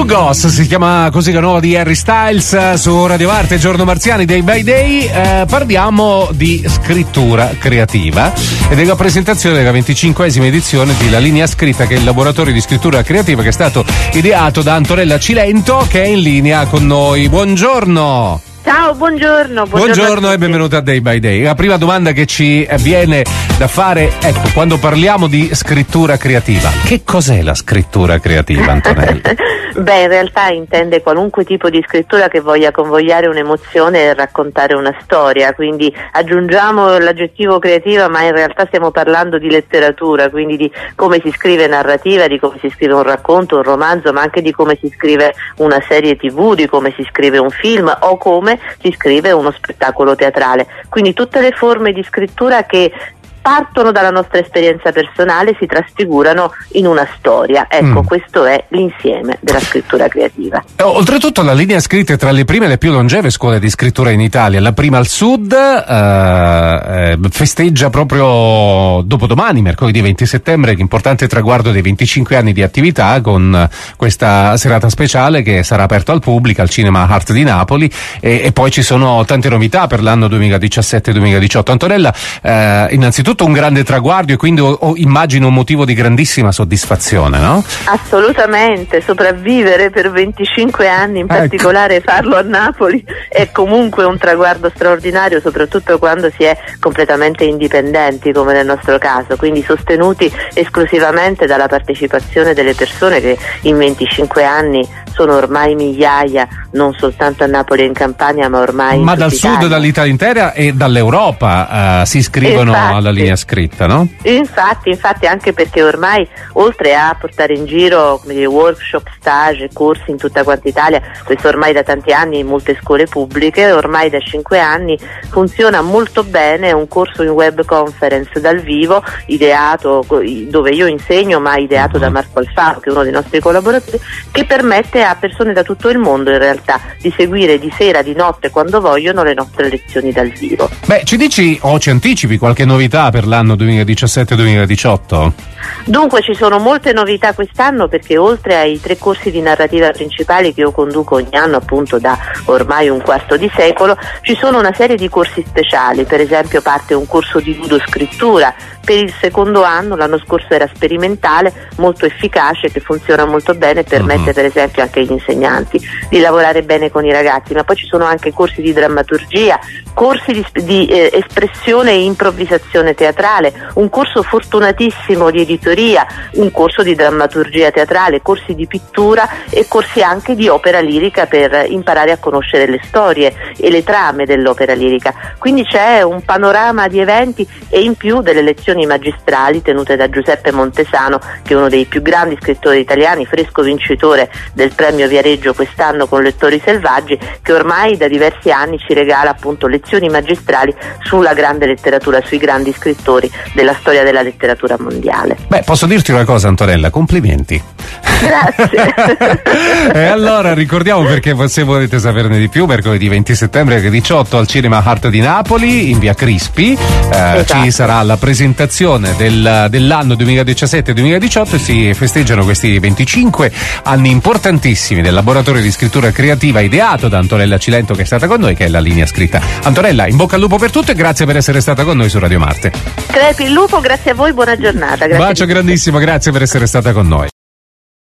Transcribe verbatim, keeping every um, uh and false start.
Lugos si chiama così la nuova di Harry Styles su Radio Arte, Giorno Marziani, Day by Day. Eh, parliamo di scrittura creativa e della presentazione della venticinquesima edizione di La Linea Scritta, che è il laboratorio di scrittura creativa che è stato ideato da Antonella Cilento, che è in linea con noi. Buongiorno. Ciao, buongiorno. Buongiorno, buongiorno e benvenuta a Day by Day. La prima domanda che ci viene da fare, ecco, quando parliamo di scrittura creativa, che cos'è la scrittura creativa, Antonella? Beh, in realtà intende qualunque tipo di scrittura che voglia convogliare un'emozione e raccontare una storia, quindi aggiungiamo l'aggettivo creativa, ma in realtà stiamo parlando di letteratura, quindi di come si scrive narrativa, di come si scrive un racconto, un romanzo, ma anche di come si scrive una serie tivù, di come si scrive un film o come si scrive uno spettacolo teatrale. Quindi tutte le forme di scrittura che partono dalla nostra esperienza personale, si trasfigurano in una storia. Ecco, mm. questo è l'insieme della scrittura creativa. Oltretutto La Linea Scritta è tra le prime e le più longeve scuole di scrittura in Italia, la prima al sud, eh, festeggia proprio dopodomani, mercoledì venti settembre, l'importante traguardo dei venticinque anni di attività con questa serata speciale che sarà aperta al pubblico al Cinema Art di Napoli, e, e poi ci sono tante novità per l'anno duemiladiciassette duemiladiciotto. Antonella, eh, innanzitutto un grande traguardo e quindi ho, ho, immagino un motivo di grandissima soddisfazione, no? Assolutamente, sopravvivere per venticinque anni, in particolare ecco. farlo a Napoli è comunque un traguardo straordinario, soprattutto quando si è completamente indipendenti come nel nostro caso, quindi sostenuti esclusivamente dalla partecipazione delle persone che in venticinque anni sono ormai migliaia, non soltanto a Napoli e in Campania, ma ormai ma in dal Italia. Sud, dall'Italia intera e dall'Europa uh, si iscrivono infatti, alla Linea Scritta, no? Infatti, infatti anche perché ormai, oltre a portare in giro come dire, workshop, stage, corsi in tutta quanta Italia, questo ormai da tanti anni in molte scuole pubbliche, ormai da cinque anni funziona molto bene un corso in web conference dal vivo, ideato, dove io insegno, ma ideato uh-huh. da Marco Alfaro, che è uno dei nostri collaboratori, che permette a persone da tutto il mondo in realtà di seguire di sera, di notte, quando vogliono, le nostre lezioni dal vivo. Beh, ci dici o ci anticipi qualche novità per l'anno duemiladiciassette duemiladiciotto? Dunque ci sono molte novità quest'anno, perché oltre ai tre corsi di narrativa principali che io conduco ogni anno appunto da ormai un quarto di secolo, ci sono una serie di corsi speciali. Per esempio parte un corso di ludoscrittura per il secondo anno, l'anno scorso era sperimentale, molto efficace, che funziona molto bene e permette uh-huh. per esempio anche agli insegnanti di lavorare bene con i ragazzi. Ma poi ci sono anche corsi di drammaturgia, corsi di, di eh, espressione e improvvisazione teatrale, un corso fortunatissimo di editoria, un corso di drammaturgia teatrale, corsi di pittura e corsi anche di opera lirica per imparare a conoscere le storie e le trame dell'opera lirica. Quindi c'è un panorama di eventi e in più delle lezioni magistrali tenute da Giuseppe Montesano, che è uno dei più grandi scrittori italiani, fresco vincitore del premio Viareggio quest'anno con Lettori Selvaggi, che ormai da diversi anni ci regala appunto lezioni magistrali sulla grande letteratura, sui grandi scrittori della storia della letteratura mondiale. Beh, posso dirti una cosa, Antonella, complimenti. Grazie. E allora ricordiamo, perché se volete saperne di più, mercoledì venti settembre alle diciotto al Cinema Art di Napoli in via Crispi, eh, esatto. ci sarà la presentazione del, dell'anno duemiladiciassette duemiladiciotto e si festeggiano questi venticinque anni importantissimi del laboratorio di scrittura creativa ideato da Antonella Cilento, che è stata con noi, che è La Linea Scritta. Antonella, in bocca al lupo per tutto e grazie per essere stata con noi su Radio Marte. Crepi il lupo, grazie a voi, buona giornata. Grazie. Bacio grandissimo, grazie per essere stata con noi.